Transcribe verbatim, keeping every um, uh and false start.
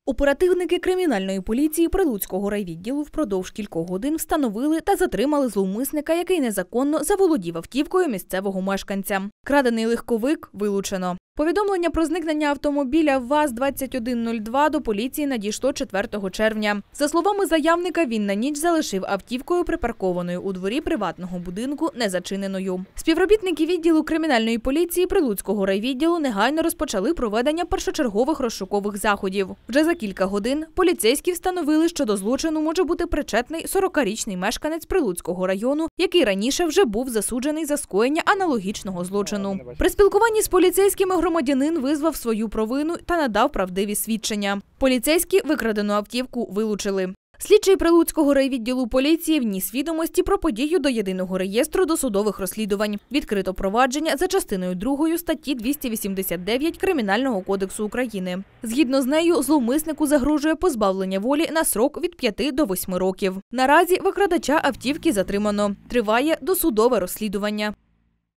Оперативники кримінальної поліції Прилуцького райвідділу впродовж кількох годин встановили та затримали зловмисника, який незаконно заволодів автівкою місцевого мешканця. Крадений легковик вилучено. Повідомлення про зникнення автомобіля ВАЗ двадцять один нуль два до поліції надійшло четвертого червня. За словами заявника, він на ніч залишив автівкою припаркованою у дворі приватного будинку незачиненою. Співробітники відділу кримінальної поліції Прилуцького райвідділу негайно розпочали проведення першочергових розшукових заходів. Вже за кілька годин поліцейські встановили, що до злочину може бути причетний сорокарічний мешканець Прилуцького району, який раніше вже був засуджений за скоєння аналогічного злочину. При спілкуванні з поліцейськими громадянин визнав свою провину та надав правдиві свідчення. Поліцейські викрадену автівку вилучили. Слідчий Прилуцького райвідділу поліції вніс відомості про подію до єдиного реєстру досудових розслідувань. Відкрито провадження за частиною другою статті двісті вісімдесят дев'ять Кримінального кодексу України. Згідно з нею, зловмиснику загрожує позбавлення волі на срок від п'яти до восьми років. Наразі викрадача автівки затримано. Триває досудове розслідування.